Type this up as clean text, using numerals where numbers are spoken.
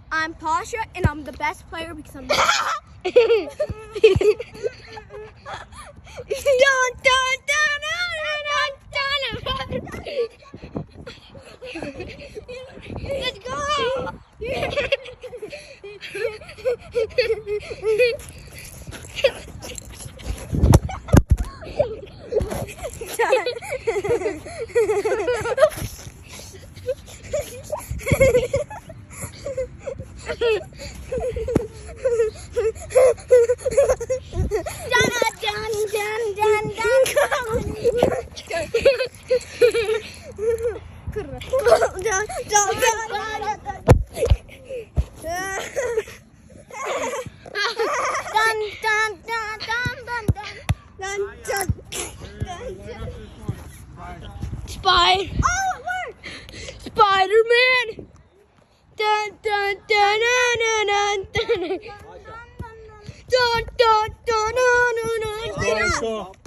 I'm Pasha, and I'm the best player because I'm the Let's go! Spider! Oh, it worked! Spider-Man! Dun dun dun dun dun dun dun dun dun dun dun dun dun dun.